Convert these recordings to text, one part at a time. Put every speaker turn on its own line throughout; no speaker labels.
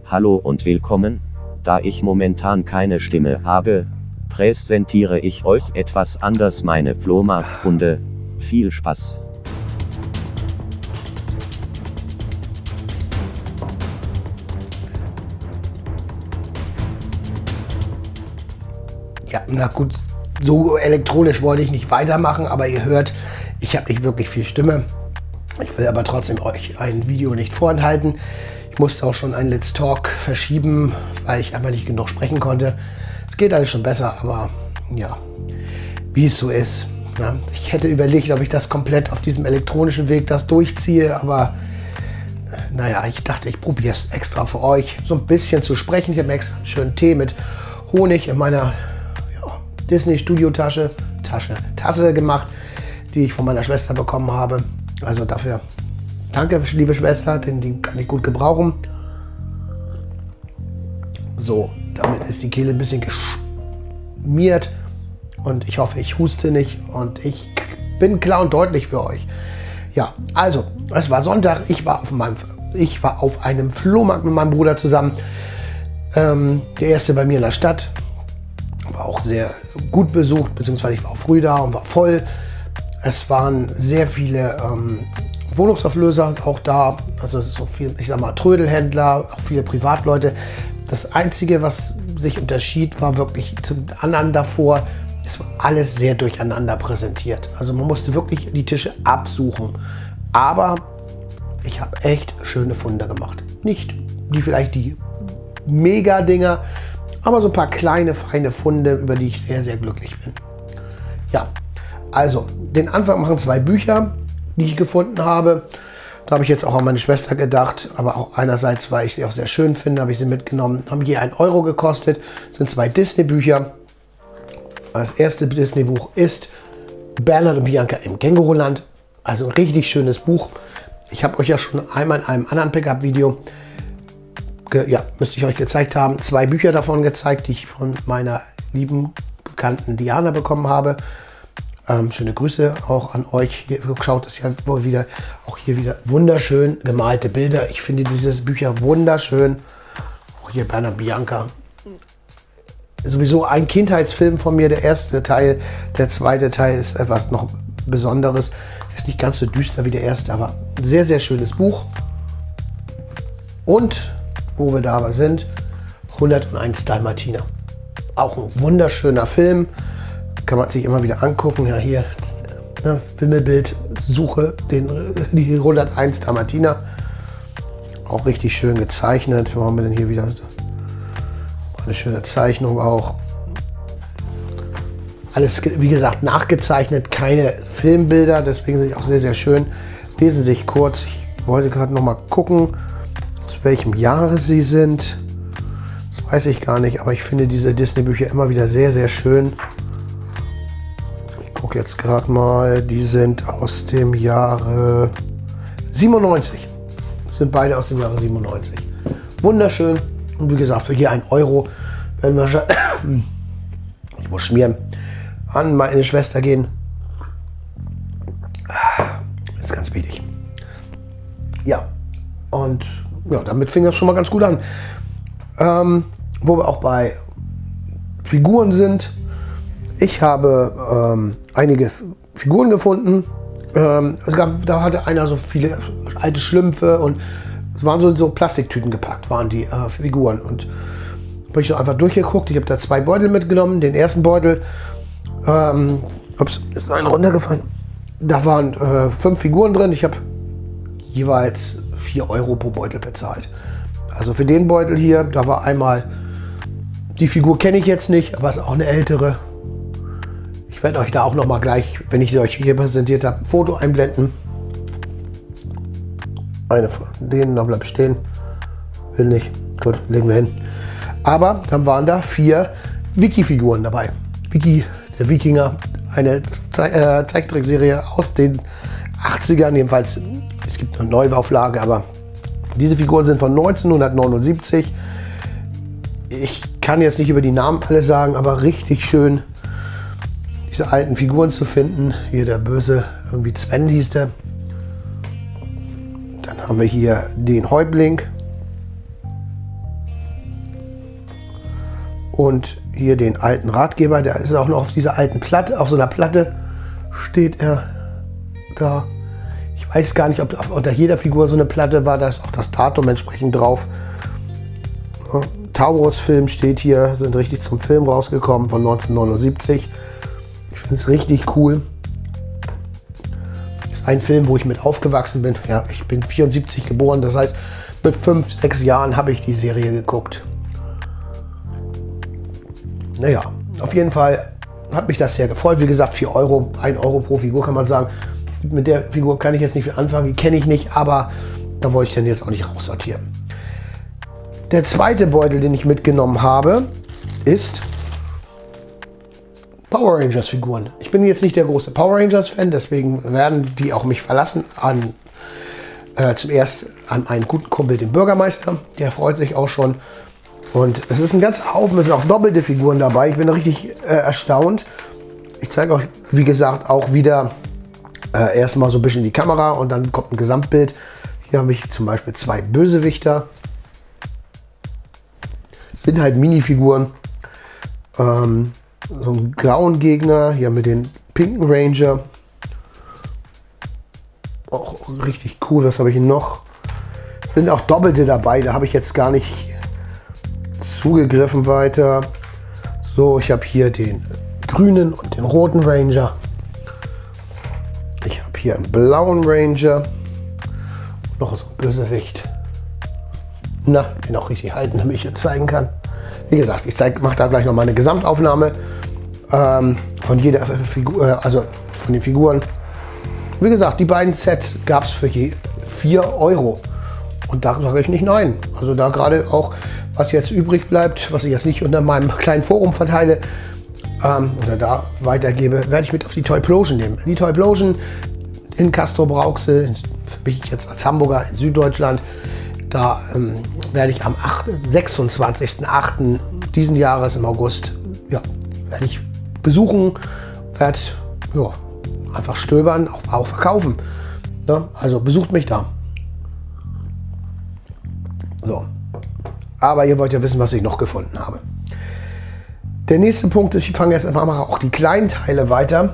Hallo und willkommen. Da ich momentan keine Stimme habe, präsentiere ich euch etwas anders meine Flohmarktfunde. Viel Spaß!
Ja, na gut, so elektronisch wollte ich nicht weitermachen, aber ihr hört, ich habe nicht wirklich viel Stimme. Ich will aber trotzdem euch ein Video nicht vorenthalten. Ich musste auch schon ein Let's Talk verschieben, weil ich einfach nicht genug sprechen konnte. Es geht alles schon besser, aber ja, wie es so ist. Ja, ich hätte überlegt, ob ich das komplett auf diesem elektronischen Weg das durchziehe, aber naja, ich dachte, ich probiere es extra für euch, so ein bisschen zu sprechen. Ich habe mir extra einen schönen Tee mit Honig in meiner Disney-Studio-Tasse gemacht, die ich von meiner Schwester bekommen habe. Also dafür danke, liebe Schwester, denn die kann ich gut gebrauchen. So, damit ist die Kehle ein bisschen geschmiert und ich hoffe, ich huste nicht und ich bin klar und deutlich für euch. Ja, also, es war Sonntag, ich war auf einem Flohmarkt mit meinem Bruder zusammen. Der erste bei mir in der Stadt. War auch sehr gut besucht, beziehungsweise ich war auch früh da und war voll. Es waren sehr viele Wohnungsauflöser auch da, also es ist so viel, ich sag mal, Trödelhändler, auch viele Privatleute. Das Einzige, was sich unterschied, war wirklich zum anderen davor, es war alles sehr durcheinander präsentiert. Also man musste wirklich die Tische absuchen. Aber ich habe echt schöne Funde gemacht. Nicht vielleicht die Mega-Dinger, aber so ein paar kleine, feine Funde, über die ich sehr, sehr glücklich bin. Ja, also den Anfang machen zwei Bücher, die ich gefunden habe. Da habe ich jetzt auch an meine Schwester gedacht, aber auch einerseits, weil ich sie auch sehr schön finde, habe ich sie mitgenommen. Haben je 1 Euro gekostet, das sind zwei Disney-Bücher. Das erste Disney-Buch ist Bernhard und Bianca im Känguruland. Also ein richtig schönes Buch. Ich habe euch ja schon einmal in einem anderen Pickup-Video müsste ich euch gezeigt haben, 2 Bücher davon gezeigt, die ich von meiner lieben Bekannten Diana bekommen habe. Schöne Grüße auch an euch. Hier schaut es ja wohl wieder, auch hier wieder wunderschön gemalte Bilder. Ich finde dieses Bücher wunderschön. Auch hier Bernhard Bianca. Sowieso ein Kindheitsfilm von mir, der erste Teil. Der zweite Teil ist etwas noch Besonderes. Ist nicht ganz so düster wie der erste, aber ein sehr, sehr schönes Buch. Und wo wir da aber sind, 101 Dalmatiner. Auch ein wunderschöner Film. Kann man sich immer wieder angucken. Ja, hier, ne, Wimmelbild, suche die 101 Dalmatiner. Auch richtig schön gezeichnet. Wo haben wir denn hier wieder? Eine schöne Zeichnung auch. Alles, wie gesagt, nachgezeichnet, keine Filmbilder. Deswegen sind sie auch sehr, sehr schön. Lesen sich kurz. Ich wollte gerade noch mal gucken, aus welchem Jahre sie sind. Das weiß ich gar nicht, aber ich finde diese Disney-Bücher immer wieder sehr, sehr schön. Ich gucke jetzt gerade mal, die sind aus dem Jahre 97. Das sind beide aus dem Jahre 97. Wunderschön. Und wie gesagt, für hier 1 Euro werden wir schon, ich muss schmieren, an meine Schwester gehen. Das ist ganz wichtig. Ja, und ja, damit fing das schon mal ganz gut an. Wo wir auch bei Figuren sind. Ich habe einige Figuren gefunden. Da hatte einer so viele alte Schlümpfe und es waren so Plastiktüten gepackt, waren die Figuren. Und habe ich so einfach durchgeguckt. Ich habe da 2 Beutel mitgenommen. Den ersten Beutel, ups, ist einer runtergefallen. Da waren 5 Figuren drin. Ich habe jeweils 4 Euro pro Beutel bezahlt. Also für den Beutel hier, da war einmal, die Figur kenne ich jetzt nicht, aber ist auch eine ältere. Ich werde euch da auch noch mal gleich, wenn ich sie euch hier präsentiert habe, ein Foto einblenden. Eine von denen noch bleibt stehen. Will nicht. Gut, legen wir hin. Aber dann waren da 4 Wiki-Figuren dabei. Wiki, der Wikinger, eine Zeichentrickserie aus den 80ern, jedenfalls. Es gibt eine Neuauflage, aber diese Figuren sind von 1979. Ich kann jetzt nicht über die Namen alle sagen, aber richtig schön, diese alten Figuren zu finden. Hier der böse, irgendwie Sven hieß der. Dann haben wir hier den Häuptling. und hier den alten Ratgeber. Der ist auch noch auf dieser alten Platte, auf so einer Platte steht er da. Ich weiß gar nicht, ob unter jeder Figur so eine Platte war, da ist auch das Datum entsprechend drauf. Ja, Taurus-Film steht hier, sind richtig zum Film rausgekommen von 1979. Ich finde es richtig cool. Ist ein Film, wo ich mit aufgewachsen bin. Ja, ich bin 74 geboren, das heißt, mit 5, 6 Jahren habe ich die Serie geguckt. Naja, auf jeden Fall hat mich das sehr gefreut. Wie gesagt, 4 Euro, 1 Euro pro Figur kann man sagen. Mit der Figur kann ich jetzt nicht viel anfangen, die kenne ich nicht, aber da wollte ich dann jetzt auch nicht raussortieren. Der zweite Beutel, den ich mitgenommen habe, ist Power Rangers Figuren. Ich bin jetzt nicht der große Power Rangers Fan, deswegen werden die auch mich verlassen zuerst an einen guten Kumpel, den Bürgermeister. Der freut sich auch schon. Und es ist ein ganzer Haufen, es sind auch doppelte Figuren dabei. Ich bin richtig erstaunt. Ich zeige euch, wie gesagt, auch wieder erstmal so ein bisschen die Kamera und dann kommt ein Gesamtbild. Hier habe ich zum Beispiel 2 Bösewichter. Das sind halt Minifiguren. So einen grauen Gegner, hier mit den pinken Ranger. Auch richtig cool, was habe ich noch? Es sind auch Doppelte dabei, da habe ich jetzt gar nicht zugegriffen weiter. So, ich habe hier den grünen und den roten Ranger. Ich habe hier einen blauen Ranger. Noch so ein Bösewicht. Na, den auch richtig halten, damit ich jetzt zeigen kann. Wie gesagt, ich mache da gleich noch mal eine Gesamtaufnahme von jeder Figur, also von den Figuren. Wie gesagt, die beiden Sets gab es für je 4 Euro. Und da sage ich nicht nein. Also da gerade auch, was jetzt übrig bleibt, was ich jetzt nicht unter meinem kleinen Forum verteile oder da weitergebe, werde ich mit auf die Toyplosion nehmen. Die Toyplosion in Castrop-Rauxel, für mich jetzt als Hamburger in Süddeutschland, da werde ich am 26.08. diesen Jahres im August, ja, werde ich besuchen, werde ja, einfach stöbern, auch verkaufen. Ja, also besucht mich da. So. Aber ihr wollt ja wissen, was ich noch gefunden habe. Der nächste Punkt ist, ich fange jetzt einmal auch die kleinen Teile weiter.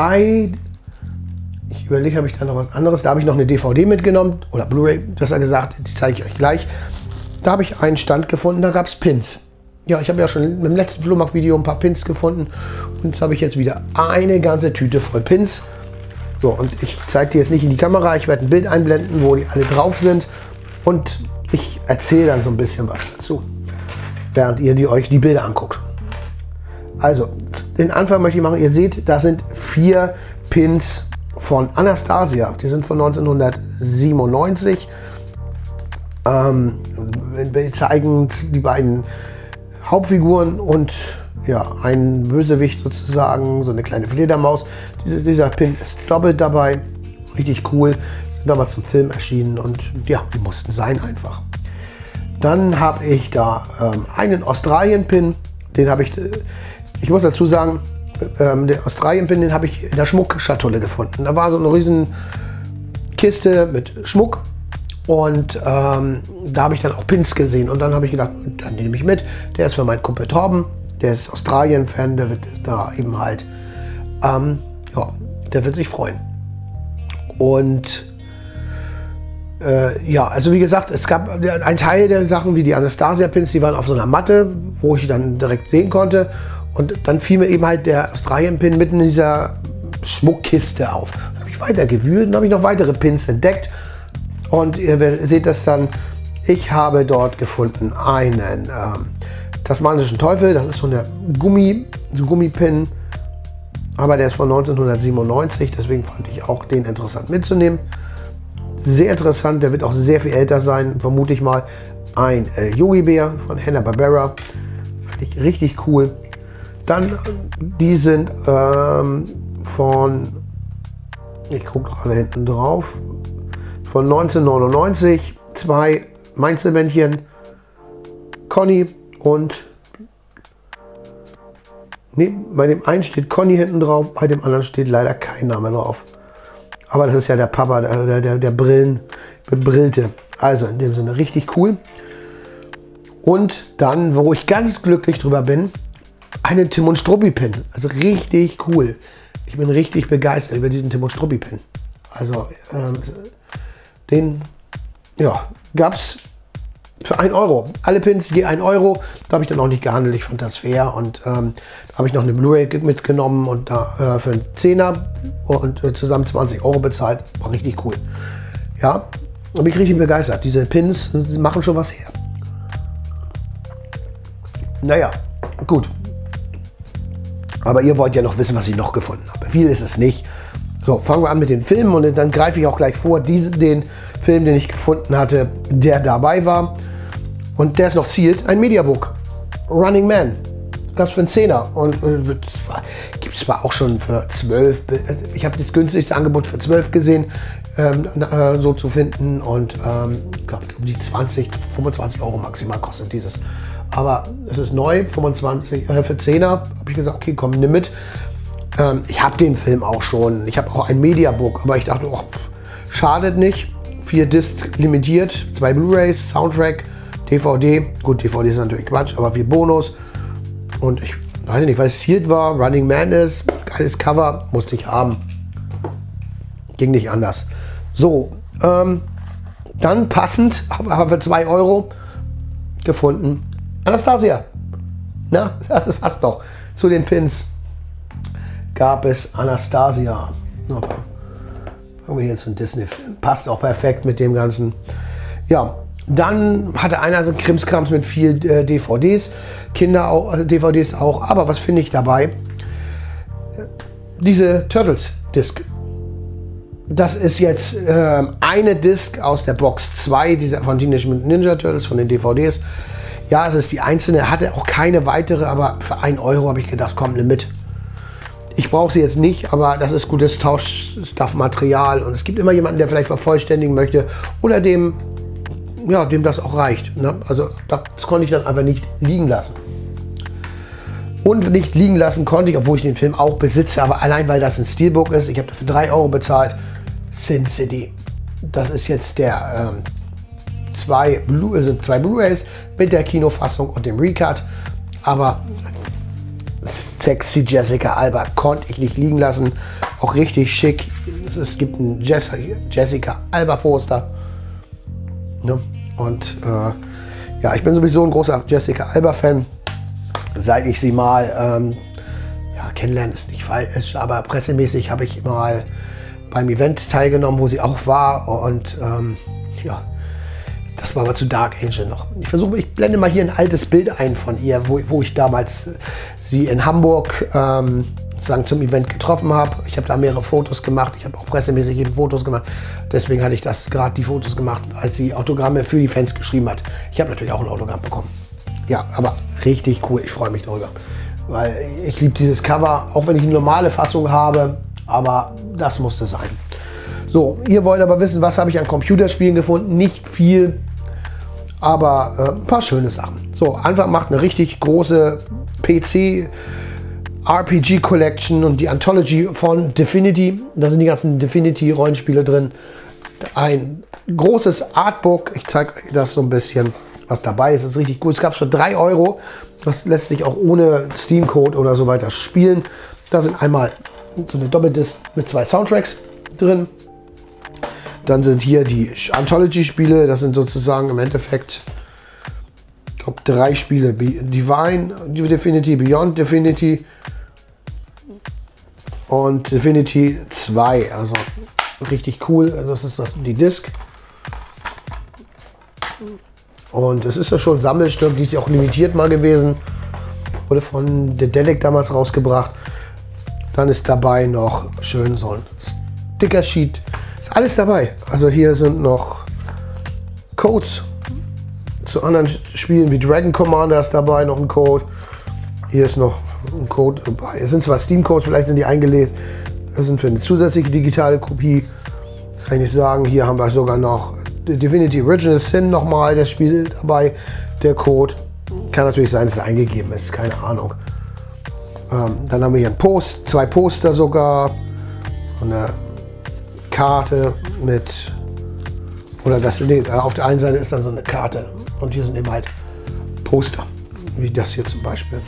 Ich überlege, habe ich da noch was anderes? Da habe ich noch eine DVD mitgenommen, oder Blu-ray, besser gesagt, die zeige ich euch gleich. Da habe ich einen Stand gefunden, da gab es Pins. Ja, ich habe ja schon im letzten Flohmarkt-Video ein paar Pins gefunden. Und jetzt habe ich jetzt wieder eine ganze Tüte voll Pins. So, und ich zeige die jetzt nicht in die Kamera, ich werde ein Bild einblenden, wo die alle drauf sind. Und ich erzähle dann so ein bisschen was dazu, während ihr euch die Bilder anguckt. Also, den Anfang möchte ich machen. Ihr seht, das sind 4 Pins von Anastasia. Die sind von 1997. Wir zeigen die beiden Hauptfiguren und ja, ein Bösewicht sozusagen, so eine kleine Fledermaus. Dieser Pin ist doppelt dabei. Richtig cool. Sind damals zum Film erschienen und ja, die mussten sein einfach. Dann habe ich da einen Australien-Pin. Den habe ich muss dazu sagen, den Australien-Pin, den habe ich in der Schmuckschatulle gefunden. Da war so eine riesen Kiste mit Schmuck und da habe ich dann auch Pins gesehen und dann habe ich gedacht, dann nehme ich mit. Der ist für meinen Kumpel Torben, der ist Australien-Fan, der wird da eben halt, ja, der wird sich freuen. Und ja, also wie gesagt, es gab ein Teil der Sachen, wie die Anastasia-Pins, die waren auf so einer Matte, wo ich dann direkt sehen konnte. Und dann fiel mir eben halt der Australien-Pin mitten in dieser Schmuckkiste auf. Da habe ich weiter gewühlt und habe ich noch weitere Pins entdeckt. Und ihr seht das dann, ich habe dort gefunden einen tasmanischen Teufel. Das ist so eine Gummipin, aber der ist von 1997. Deswegen fand ich auch den interessant mitzunehmen. Sehr interessant, der wird auch sehr viel älter sein, vermute ich mal. Ein Yogi-Bär von Hanna-Barbera. Fand ich richtig cool. Dann, die sind von, ich gucke gerade hinten drauf, von 1999, 2 Mainzelmännchen, Conny und, nee, bei dem einen steht Conny hinten drauf, bei dem anderen steht leider kein Name drauf. Aber das ist ja der Papa, der Brillte. Also in dem Sinne richtig cool. Und dann, wo ich ganz glücklich drüber bin, einen Tim und Struppi Pin. Also richtig cool. Ich bin richtig begeistert über diesen Tim und Struppi Pin. Also den gab es für 1 Euro. Alle Pins je 1 Euro. Da habe ich dann auch nicht gehandelt. Ich fand das fair. Und da habe ich noch eine Blu-ray mitgenommen und da für einen 10er und zusammen 20 Euro bezahlt. War richtig cool. Ja, da bin ich richtig begeistert. Diese Pins machen schon was her. Naja, gut. Aber ihr wollt ja noch wissen, was ich noch gefunden habe. Viel ist es nicht. So, fangen wir an mit den Filmen und dann greife ich auch gleich vor, den Film, den ich gefunden hatte, der dabei war. Und der ist noch sealed, ein Mediabook. Running Man. Gab es für einen 10er. Und gibt es zwar auch schon für 12. Ich habe das günstigste Angebot für 12 gesehen, so zu finden. Und ich glaube, um die 20, 25 Euro maximal kostet dieses. Aber es ist neu, 25 für 10er. Habe ich gesagt, okay, komm, nimm mit. Ich habe den Film auch schon. Ich habe auch ein Mediabook, aber ich dachte, oh, schadet nicht. 4 Discs limitiert, 2 Blu-rays, Soundtrack, DVD. Gut, DVD ist natürlich Quatsch, aber 4 Bonus. Und ich weiß nicht, weil es sealed war, Running Man ist, geiles Cover, musste ich haben. Ging nicht anders. So, dann passend, aber für 2 Euro gefunden. Anastasia. Na, das passt doch. Zu den Pins gab es Anastasia. Aber fangen wir jetzt einen Disney-Film. Passt auch perfekt mit dem Ganzen. Ja, dann hatte einer so Krimskrams mit 4 DVDs. Kinder auch, also DVDs auch. Aber was finde ich dabei? Diese Turtles-Disc. Das ist jetzt eine Disc aus der Box 2, dieser von Teenage Mutant Ninja Turtles, von den DVDs. Ja, es ist die einzelne, hatte auch keine weitere, aber für 1 Euro habe ich gedacht, komm, nimm mit. Ich brauche sie jetzt nicht, aber das ist gutes Tauschstuff-Material und es gibt immer jemanden, der vielleicht vervollständigen möchte oder dem das auch reicht. Ne? Also das konnte ich dann einfach nicht liegen lassen. Und nicht liegen lassen konnte ich, obwohl ich den Film auch besitze, aber allein weil das ein Steelbook ist, ich habe dafür 3 Euro bezahlt, Sin City. Das ist jetzt der 2 Blu-rays mit der Kinofassung und dem Recut, aber sexy Jessica Alba konnte ich nicht liegen lassen, auch richtig schick. Es gibt ein Jessica Alba Poster, ne? Und ja, ich bin sowieso ein großer Jessica Alba Fan, seit ich sie mal kennenlernen ist nicht falsch, aber pressemäßig habe ich mal beim Event teilgenommen, wo sie auch war und das war aber zu Dark Angel noch. Ich blende mal hier ein altes Bild ein von ihr, wo ich damals sie in Hamburg sozusagen zum Event getroffen habe. Ich habe da mehrere Fotos gemacht. Ich habe auch pressemäßig eben Fotos gemacht. Deswegen hatte ich gerade die Fotos gemacht, als sie Autogramme für die Fans geschrieben hat. Ich habe natürlich auch ein Autogramm bekommen. Ja, aber richtig cool. Ich freue mich darüber. Weil ich liebe dieses Cover, auch wenn ich eine normale Fassung habe. Aber das musste sein. So, ihr wollt aber wissen, was habe ich an Computerspielen gefunden? Nicht viel, aber ein paar schöne Sachen. So, Anfang macht eine richtig große PC RPG Collection und die Anthology von Divinity. Da sind die ganzen Divinity Rollenspiele drin. Ein großes Artbook. Ich zeige euch das so ein bisschen, was dabei ist. Das ist richtig gut. Es gab es für 3 Euro. Das lässt sich auch ohne Steam Code oder so weiter spielen. Da sind einmal so eine Doppeldisc mit 2 Soundtracks drin. Dann sind hier die Anthology-Spiele. Das sind sozusagen im Endeffekt, ich glaube, 3 Spiele. Divine, Divinity, Beyond Divinity und Divinity 2. Also richtig cool. Das ist die Disc. Und es ist ja schon Sammelsturm. Die ist ja auch limitiert mal gewesen. Wurde von Dedelic damals rausgebracht. Dann ist dabei noch schön so ein Sticker-Sheet. Ist alles dabei. Also hier sind noch Codes zu anderen Spielen wie Dragon Commander ist dabei, noch ein Code. Hier ist noch ein Code dabei. Es sind zwar Steam-Codes, vielleicht sind die eingelesen. Das sind für eine zusätzliche digitale Kopie. Kann ich sagen, hier haben wir sogar noch Divinity Original Sin nochmal, das Spiel dabei, der Code. Kann natürlich sein, dass es eingegeben ist, keine Ahnung. Dann haben wir hier ein 2 Poster sogar. So eine Karte mit, oder das, nee, auf der einen Seite ist dann so eine Karte und hier sind eben halt Poster. Wie das hier zum Beispiel.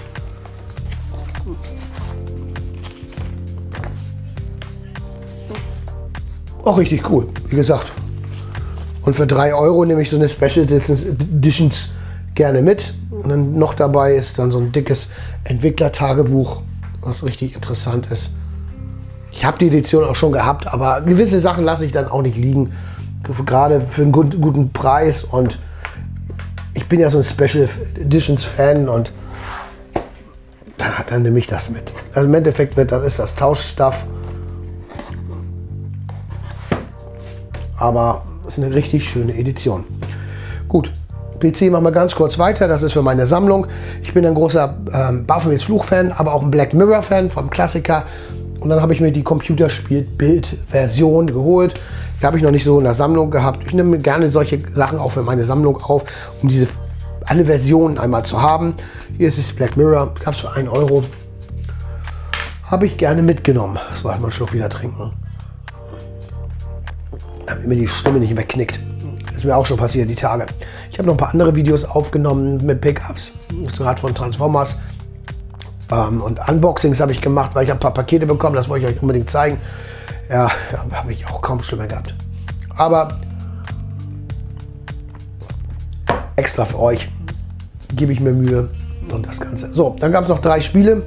Auch richtig cool, wie gesagt. Und für 3 Euro nehme ich so eine Special Editions gerne mit. Und dann noch dabei ist dann so ein dickes Entwicklertagebuch, was richtig interessant ist. Ich habe die Edition auch schon gehabt, aber gewisse Sachen lasse ich dann auch nicht liegen. Gerade für einen guten Preis. Und ich bin ja so ein Special Editions Fan und dann nehme ich das mit. Also im Endeffekt ist das Tauschstuff. Aber es ist eine richtig schöne Edition. Gut, PC machen wir ganz kurz weiter. Das ist für meine Sammlung. Ich bin ein großer Baphomets Fluch-Fan, aber auch ein Black Mirror-Fan vom Klassiker. Und dann habe ich mir die Computerspiel-Bild-Version geholt. Die habe ich noch nicht so in der Sammlung gehabt. Ich nehme gerne solche Sachen auch für meine Sammlung auf, um alle Versionen einmal zu haben. Hier ist es Black Mirror, gab es für 1 Euro. Habe ich gerne mitgenommen. So, halt mal einen Schluck wieder trinken. Damit mir die Stimme nicht wegknickt. Ist mir auch schon passiert die Tage. Ich habe noch ein paar andere Videos aufgenommen mit Pickups, gerade von Transformers. Und Unboxings habe ich gemacht, weil ich ein paar Pakete bekommen. Das wollte ich euch unbedingt zeigen. Ja, habe ich auch kaum Stimme gehabt. Aber extra für euch gebe ich mir Mühe und das Ganze. So, dann gab es noch 3 Spiele.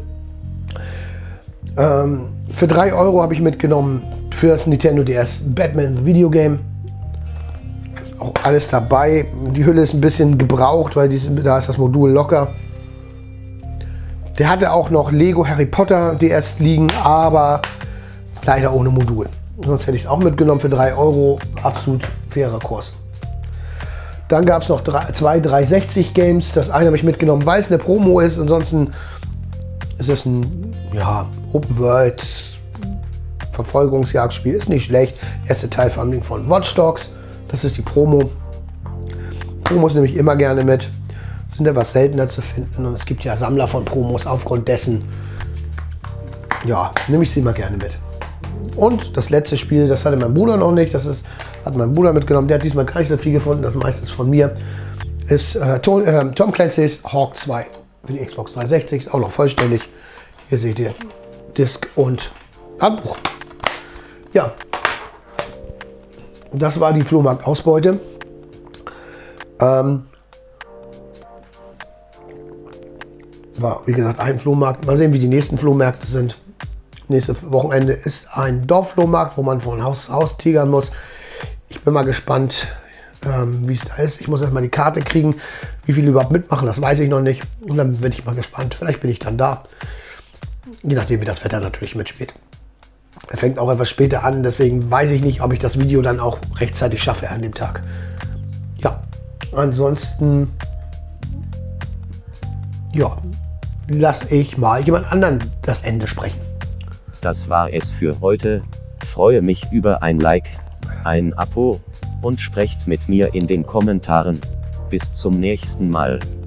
Für 3 Euro habe ich mitgenommen für das Nintendo DS Batman The Video Game. Ist auch alles dabei. Die Hülle ist ein bisschen gebraucht, weil da ist das Modul locker. Der hatte auch noch Lego Harry Potter DS liegen, aber leider ohne Modul. Sonst hätte ich es auch mitgenommen für 3 Euro. Absolut fairer Kurs. Dann gab es noch 2 360 Games. Das eine habe ich mitgenommen, weil es eine Promo ist. Ansonsten ist es ein Open World Verfolgungsjagdspiel. Ist nicht schlecht. Erste Teil von Watch Dogs. Das ist die Promo. Promos nehme ich immer gerne mit. Sind etwas seltener zu finden. Und es gibt ja Sammler von Promos aufgrund dessen. Ja, nehme ich sie immer gerne mit. Und das letzte Spiel, das hatte mein Bruder noch nicht. Hat mein Bruder mitgenommen. Der hat diesmal gar nicht so viel gefunden. Das meiste ist von mir. Ist Tom Clancy's Hawk 2 für die Xbox 360. Ist auch noch vollständig. Hier seht ihr Disc und Handbuch. Ja, das war die Flohmarkt-Ausbeute. War, wie gesagt, ein Flohmarkt. Mal sehen, wie die nächsten Flohmärkte sind. Nächstes Wochenende ist ein Dorfflohmarkt, wo man von Haus zu Haus tigern muss. Ich bin mal gespannt, wie es da ist. Ich muss erstmal die Karte kriegen. Wie viele überhaupt mitmachen, das weiß ich noch nicht. Und dann bin ich mal gespannt. Vielleicht bin ich dann da. Je nachdem, wie das Wetter natürlich mitspielt. Er fängt auch etwas später an, deswegen weiß ich nicht, ob ich das Video dann auch rechtzeitig schaffe an dem Tag. Ja, ansonsten lasse ich mal jemand anderen das Ende sprechen.
Das war es für heute. Freue mich über ein Like, ein Abo und sprecht mit mir in den Kommentaren. Bis zum nächsten Mal.